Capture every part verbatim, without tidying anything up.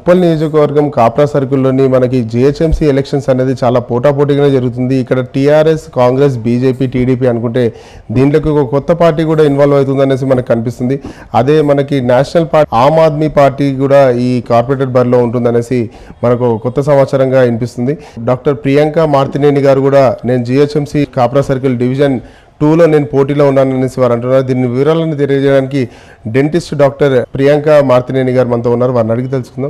ఉప్పల్ నియోజకవర్గం కాప్రా సర్కిల్లోని మనకి GHMC elections అనేది చాలా పోటాపోటీగానే జరుగుతుంది. ఇక్కడ టీఆర్ఎస్, కాంగ్రెస్, బీజేపీ, టీడీపీ అనుకుంటే దీంట్లోకి ఒక కొత్త పార్టీ కూడా ఇన్వాల్వ్ అవుతుంది అనేసి మనకు కనిపిస్తుంది. అదే మనకి national party Aam Aadmi party కూడా ఈ కార్పొరేటర్ బరిలో ఉంటుందనేసి మనకు కొత్త సమాచారంగా వినిపిస్తుంది. డాక్టర్ ప్రియాంక మార్తినేని గారు కూడా నేను జిహెచ్ఎంసీ కాప్రా సర్కిల్ డివిజన్ టూలో నేను పోటీలో ఉన్నాననేసి వారు అంటున్నారు. దీన్ని వివరాలను తెలియజేయడానికి డెంటిస్ట్ డాక్టర్ ప్రియాంక మార్తినేని గారు మనతో ఉన్నారు. వారిని అడిగి తెలుసుకుందాం.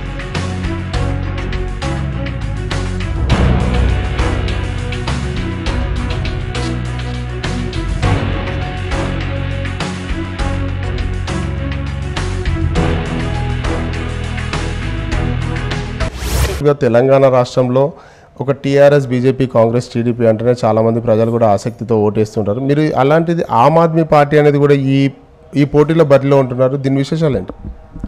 తెలంగాణ రాష్ట్రంలో ఒక టీఆర్ఎస్, బీజేపీ, కాంగ్రెస్, టీడీపీ అంటేనే చాలామంది ప్రజలు కూడా ఆసక్తితో ఓటేస్తుంటారు. మీరు అలాంటిది ఆమ్ ఆద్మీ పార్టీ అనేది కూడా ఈ ఈ పోటీలో బరిలో ఉంటున్నారు. దీని విశేషాలు ఏంటి?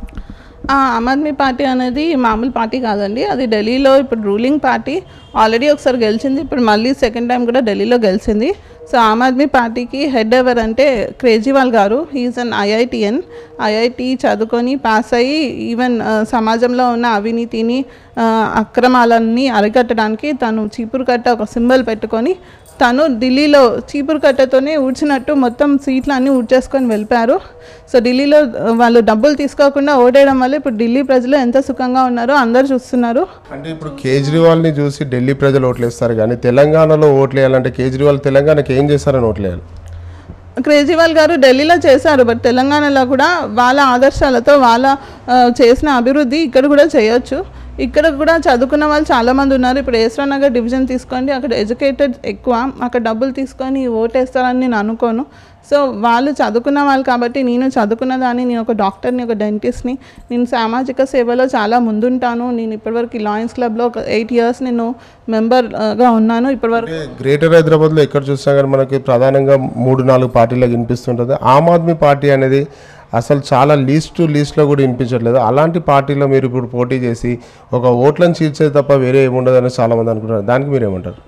ఆమ్ ఆద్మీ పార్టీ అనేది మామూలు పార్టీ కాదండి. అది ఢిల్లీలో ఇప్పుడు రూలింగ్ పార్టీ. ఆల్రెడీ ఒకసారి గెలిచింది, ఇప్పుడు మళ్ళీ సెకండ్ టైం కూడా ఢిల్లీలో గెలిచింది. సో ఆమ్ ఆద్మీ పార్టీకి హెడ్ ఎవర్ అంటే కేజ్రీవాల్ గారు. He is an IITian. ఐఐటి చదువుకొని పాస్ అయ్యి ఈవెన్ సమాజంలో ఉన్న అవినీతిని, అక్రమాలన్నీ అరికట్టడానికి తను చీపురు కట్ట ఒక సింబల్ పెట్టుకొని తను ఢిల్లీలో చీపురు కట్టతోనే ఊడ్చినట్టు మొత్తం సీట్లు అన్నీ ఊడ్చేసుకొని వెళ్ళిపోయారు. సో ఢిల్లీలో వాళ్ళు డబ్బులు తీసుకోకుండా ఓడేయడం వల్ల ఇప్పుడు ఢిల్లీ ప్రజలు ఎంత సుఖంగా ఉన్నారో అందరూ చూస్తున్నారు. అంటే ఇప్పుడు కేజ్రీవాల్ని చూసి ఢిల్లీ ప్రజలు ఓట్లేస్తారు, కానీ తెలంగాణలో ఓట్లేయాలంటే కేజ్రీవాల్ తెలంగాణకి ఏం చేస్తారని ఓట్లేయాలి? కేజ్రీవాల్ గారు ఢిల్లీలో చేశారు, బట్ తెలంగాణలో కూడా వాళ్ళ ఆదర్శాలతో వాళ్ళ చేసిన అభివృద్ధి ఇక్కడ కూడా చేయొచ్చు. ఇక్కడ కూడా చదువుకున్న వాళ్ళు చాలామంది ఉన్నారు. ఇప్పుడు ఏస్రా నగర్ డివిజన్ తీసుకోండి, అక్కడ ఎడ్యుకేటెడ్ ఎక్కువ, అక్కడ డబ్బులు తీసుకొని ఓటేస్తారని నేను అనుకోను. సో వాళ్ళు చదువుకున్న వాళ్ళు కాబట్టి నేను చదువుకున్న దాన్ని, నేను ఒక డాక్టర్ని, ఒక డెంటిస్ట్ని, నేను సామాజిక సేవలో చాలా ముందుంటాను. నేను ఇప్పటివరకు లాయన్స్ క్లబ్లో ఒక ఎయిట్ ఇయర్స్ నేను మెంబర్గా ఉన్నాను. ఇప్పటివరకు గ్రేటర్ హైదరాబాద్లో ఎక్కడ చూసినా కానీ మనకి ప్రధానంగా మూడు నాలుగు పార్టీలకు వినిపిస్తుంటుంది. ఆమ్ ఆద్మీ పార్టీ అనేది అసలు చాలా లీస్ట్ లీస్ట్లో కూడా వినిపించట్లేదు. అలాంటి పార్టీలో మీరు ఇప్పుడు పోటీ చేసి ఒక ఓట్లను చీల్చేది తప్ప వేరే ఏముండదని చాలామంది అనుకుంటున్నారు. దానికి మీరు ఏమంటారు?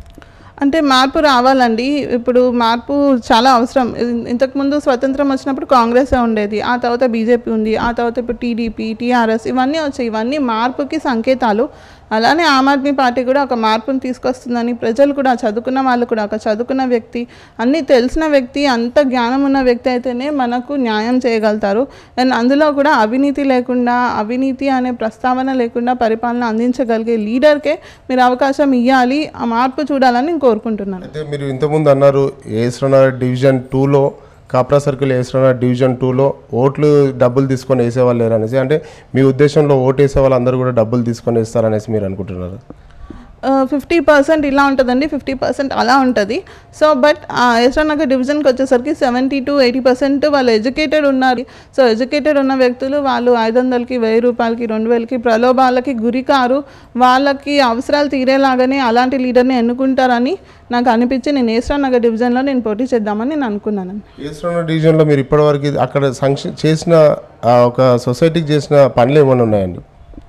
అంటే మార్పు రావాలండి. ఇప్పుడు మార్పు చాలా అవసరం. ఇంతకుముందు స్వతంత్రం వచ్చినప్పుడు కాంగ్రెస్ ఉండేది, ఆ తర్వాత బీజేపీ ఉంది, ఆ తర్వాత ఇప్పుడు టీడీపీ, టీఆర్ఎస్ ఇవన్నీ వచ్చాయి. ఇవన్నీ మార్పుకి సంకేతాలు. అలానే ఆమ్ ఆద్మీ పార్టీ కూడా ఒక మార్పును తీసుకొస్తుందని ప్రజలు కూడా, చదువుకున్న వాళ్ళు కూడా, ఒక చదువుకున్న వ్యక్తి, అన్నీ తెలిసిన వ్యక్తి, అంత జ్ఞానం ఉన్న వ్యక్తి అయితేనే మనకు న్యాయం చేయగలుగుతారు. అండ్ అందులో కూడా అవినీతి లేకుండా, అవినీతి అనే ప్రస్తావన లేకుండా పరిపాలన అందించగలిగే లీడర్కే మీరు అవకాశం ఇవ్వాలి, ఆ మార్పు చూడాలని నేను కోరుకుంటున్నాను. అయితే మీరు ఇంతకుముందు అన్నారు ఏస్రా నగర్ డివిజన్ టూలో, కాప్రా సర్కిల్ ఏస్రా నగర్ డివిజన్ టూలో ఓట్లు డబ్బులు తీసుకొని వేసేవాళ్ళు లేరు అనేసి. అంటే మీ ఉద్దేశంలో ఓటు వేసే వాళ్ళు అందరూ కూడా డబ్బులు తీసుకొని వేస్తారనేసి మీరు అనుకుంటున్నారు? ఫిఫ్టీ పర్సెంట్ ఇలా ఉంటుందండి, ఫిఫ్టీ పర్సెంట్ అలా ఉంటుంది. సో బట్ ఏస్రా నగర్ డివిజన్కి వచ్చేసరికి సెవెంటీ టు ఎయిటీ పర్సెంట్ వాళ్ళు ఎడ్యుకేటెడ్ ఉన్నారు. సో ఎడ్యుకేటెడ్ ఉన్న వ్యక్తులు వాళ్ళు ఐదు వందలకి, వెయ్యి రూపాయలకి, రెండు వేలకి ప్రలోభాలకి గురికారు. వాళ్ళకి అవసరాలు తీరేలాగానే అలాంటి లీడర్ని ఎన్నుకుంటారని నాకు అనిపించి నేను ఏస్రా నగర్ డివిజన్లో నేను పోటీ చేద్దామని నేను అనుకున్నాను. ఏస్రా నగర్ డివిజన్లో మీరు ఇప్పటివరకు అక్కడ సంక్ష చేసిన ఒక సొసైటీకి చేసిన పనులు ఏమైనా ఉన్నాయండి?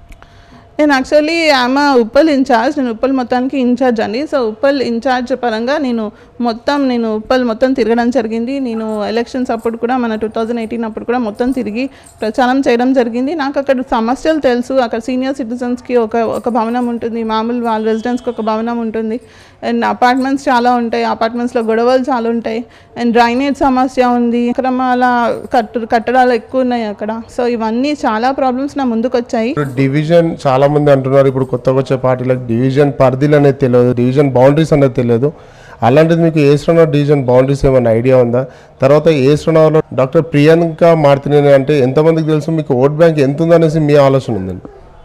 నేను యాక్చువల్లీ ఆమె ఉప్పల్ ఇన్ఛార్జ్, నేను ఉప్పల్ మొత్తానికి ఇన్ఛార్జ్ అండి. సో ఉప్పల్ ఇన్ఛార్జ్ పరంగా నేను మొత్తం నేను ఉప్పల్ మొత్తం తిరగడం జరిగింది. నేను ఎలక్షన్స్ అప్పుడు కూడా, మన టూ థౌజండ్ ఎయిటీన్ అప్పుడు కూడా మొత్తం తిరిగి ప్రచారం చేయడం జరిగింది. నాకు అక్కడ సమస్యలు తెలుసు. అక్కడ సీనియర్ సిటిజన్స్కి ఒక ఒక భవనం ఉంటుంది, మామూలు వాళ్ళ రెసిడెంట్స్కి ఒక భవనం ఉంటుంది, అండ్ అపార్ట్మెంట్స్ చాలా ఉంటాయి, అపార్ట్మెంట్స్లో గొడవలు చాలా ఉంటాయి, అండ్ డ్రైనేజ్ సమస్య ఉంది, అక్రమాల కట్టు కట్టడాలు ఎక్కువ ఉన్నాయి అక్కడ. సో ఇవన్నీ చాలా ప్రాబ్లమ్స్ నా ముందుకు వచ్చాయి. డివిజన్ చాలా మంది అంటున్నారు ఇప్పుడు కొత్తగా వచ్చే పార్టీలకు డివిజన్ పరిధిలు అనేది తెలియదు, డివిజన్ బౌండరీస్ అనేది తెలియదు. అలాంటిది మీకు ఏస్రా నగర్ డివిజన్ బౌండరీస్ ఏమైనా ఐడియా ఉందా? తర్వాత ఏస్రా నగర్లో డాక్టర్ ప్రియాంక మార్తినేని అంటే ఎంతమందికి తెలుసు, మీకు ఓట్ బ్యాంక్ ఎంత ఉందనేసి మీ ఆలోచన ఉందండి?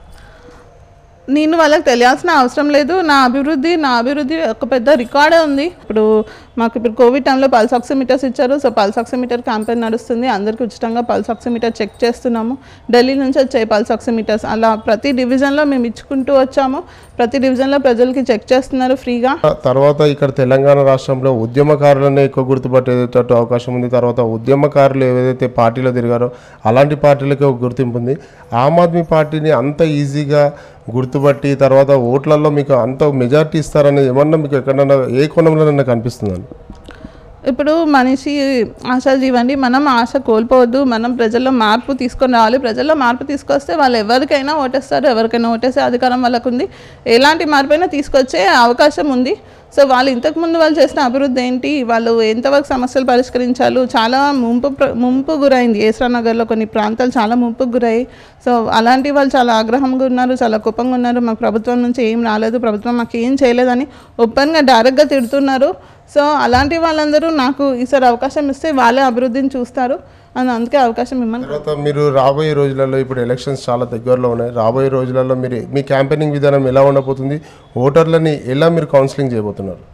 నేను వాళ్ళకి తెలియాల్సిన అవసరం లేదు. నా అభివృద్ధి నా అభివృద్ధి ఒక పెద్ద రికార్డే ఉంది. ఇప్పుడు మాకు ఇప్పుడు కోవిడ్ టైంలో పల్స్ ఆక్సిమీటర్స్ ఇచ్చారు. సో పల్స్ ఆక్సిమీటర్ క్యాంపెయిన్ నడుస్తుంది. అందరికీ ఉచితంగా పల్స్ ఆక్సిమీటర్ చెక్ చేస్తున్నాము. ఢిల్లీ నుంచి వచ్చాయి పల్స్ ఆక్సిమీటర్స్. అలా ప్రతి డివిజన్లో మేము ఇచ్చుకుంటూ వచ్చాము. ప్రతి డివిజన్లో ప్రజలకి చెక్ చేస్తున్నారు ఫ్రీగా. తర్వాత ఇక్కడ తెలంగాణ రాష్ట్రంలో ఉద్యమకారులను ఎక్కువ గుర్తుపట్టేటట్టు అవకాశం ఉంది. తర్వాత ఉద్యమకారులు ఏదైతే పార్టీలో తిరిగారో అలాంటి పార్టీలకి ఒక గుర్తింపు ఉంది. ఆమ్ ఆద్మీ పార్టీని అంత ఈజీగా గుర్తుపట్టి తర్వాత ఓట్లలో మీకు అంత మెజార్టీ ఇస్తారనేది ఏమన్నా మీకు ఎక్కడన్నా ఏ కోణంలోనైనా కనిపిస్తుందండి? ఇప్పుడు మనిషి ఆశాజీవి అండి. మనం ఆశ కోల్పోవద్దు. మనం ప్రజల్లో మార్పు తీసుకొని రావాలి. ప్రజల్లో మార్పు తీసుకొస్తే వాళ్ళు ఎవరికైనా ఓటేస్తారు, ఎవరికైనా ఓటేసే అధికారం వాళ్ళకు ఉంది. ఎలాంటి మార్పు అయినా తీసుకొచ్చే అవకాశం ఉంది. సో వాళ్ళు ఇంతకుముందు వాళ్ళు చేసిన అభివృద్ధి ఏంటి, వాళ్ళు ఎంతవరకు సమస్యలు పరిష్కరించాలు, చాలా ముంపు ప్ర- ముంపు గురైంది. ఏస్రా నగర్లో కొన్ని ప్రాంతాలు చాలా ముంపుకు గురయ్యాయి. సో అలాంటి వాళ్ళు చాలా ఆగ్రహంగా ఉన్నారు, చాలా కోపంగా ఉన్నారు. మాకు ప్రభుత్వం నుంచి ఏం రాలేదు, ప్రభుత్వం మాకు ఏం చేయలేదని ఓపెన్గా డైరెక్ట్గా తిడుతున్నారు. సో అలాంటి వాళ్ళందరూ నాకు ఈసారి అవకాశం ఇస్తే వాళ్ళే అభివృద్ధిని చూస్తారు అని అందుకే అవకాశం ఇవ్వమని. తర్వాత మీరు రాబోయే రోజులలో ఇప్పుడు ఎలక్షన్స్ చాలా దగ్గరలో ఉన్నాయి. రాబోయే రోజులలో మీరు మీ క్యాంపెయినింగ్ విధానం ఎలా ఉండబోతుంది? ఓటర్లని ఎలా మీరు కౌన్సిలింగ్ చేయబోతున్నారు?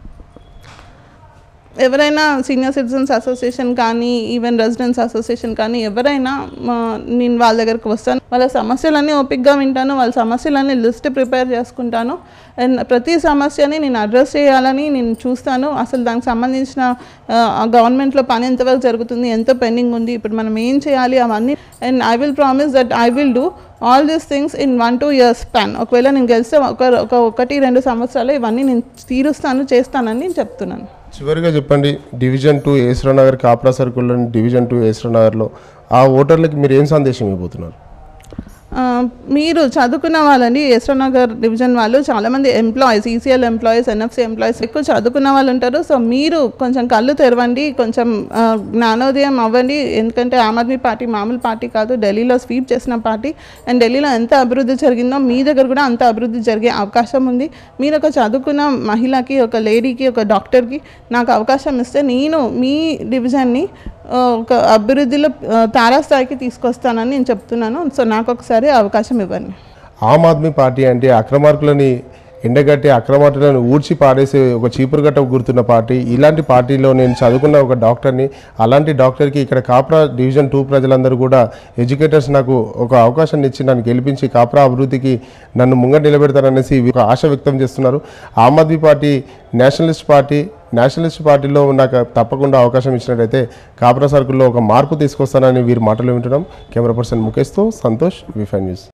ఎవరైనా సీనియర్ సిటిజన్స్ అసోసియేషన్ కానీ ఈవెన్ రెసిడెంట్స్ అసోసియేషన్ కానీ ఎవరైనా మా- నేను వాళ్ళ దగ్గరకు వస్తాను. వాళ్ళ సమస్యలన్నీ ఓపిక్గా వింటాను. వాళ్ళ సమస్యలన్నీ లిస్ట్ ప్రిపేర్ చేసుకుంటాను. అండ్ ప్రతి సమస్యని నేను అడ్రస్ చేయాలని నేను చూస్తాను. అసలు దానికి సంబంధించిన గవర్నమెంట్లో పని ఎంతవరకు జరుగుతుంది, ఎంత పెండింగ్ ఉంది, ఇప్పుడు మనం ఏం చేయాలి అవన్నీ. And I will promise that I will do all these things in one two years span. ఒకవేళ నేను గెలిస్తే ఒక ఒక ఒకటి రెండు సంవత్సరాలు ఇవన్నీ నేను తీరుస్తాను, చేస్తానని నేను చెప్తున్నాను. చివరిగా చెప్పండి, డివిజన్ టూ ఏస్రా నగర్ కాప్రా సర్కిల్లోని డివిజన్ టూ ఏస్రా నగర్లో ఆ ఓటర్లకి మీరు ఏం సందేశం ఇవ్వబోతున్నారు? ఆ, మీరు చదువుకున్న వాళ్ళండి. ఏస్రా నగర్ డివిజన్ వాళ్ళు చాలామంది employees, ECL employees, NFC employees ఎక్కువ చదువుకున్న వాళ్ళు ఉంటారు. సో మీరు కొంచెం కళ్ళు తెరవండి, కొంచెం ఆ, జ్ఞానోదయం అవ్వండి. ఎందుకంటే ఆమ్ ఆద్మీ పార్టీ మామూలు పార్టీ కాదు, ఢిల్లీలో స్వీప్ చేసిన పార్టీ. అండ్ ఢిల్లీలో ఎంత అభివృద్ధి జరిగిందో మీ దగ్గర కూడా అంత అభివృద్ధి జరిగే అవకాశం ఉంది. మీరు ఒక చదువుకున్న మహిళకి, ఒక లేడీకి, ఒక డాక్టర్కి నాకు అవకాశం ఇస్తే నేను మీ డివిజన్ని ఆ, ఒక అభివృద్ధిలో ఆ, తారాస్థాయికి తీసుకొస్తానని నేను చెప్తున్నాను. సో నాకు ఒకసారి అవకాశం ఇవ్వండి. ఆమ్ ఆద్మీ పార్టీ అంటే అక్రమార్కులని ఎండగట్టి అక్రమార్కులను ఊడ్చి పాడేసే ఒక చీపురు గట్ట గుర్తున్న పార్టీ. ఇలాంటి పార్టీలో నేను చదువుకున్న ఒక డాక్టర్ని. అలాంటి డాక్టర్కి ఇక్కడ కాప్రా డివిజన్ టూ ప్రజలందరూ కూడా ఎడ్యుకేటర్స్ నాకు ఒక అవకాశాన్ని ఇచ్చి నన్ను గెలిపించి కాప్రా అభివృద్ధికి నన్ను ముంగ నిలబెడతారనేసి ఒక ఆశ వ్యక్తం చేస్తున్నారు. Aam Aadmi party nationalist party. Nationalist పార్టీలో నాకు తప్పకుండా అవకాశం ఇచ్చినట్టయితే కాప్రా సర్కిల్లో ఒక మార్పు తీసుకొస్తానని వీరి మాటలు వింటున్నాం. కెమెరా పర్సన్ ముఖేష్తో సంతోష్, వి ఫైవ్ న్యూస్.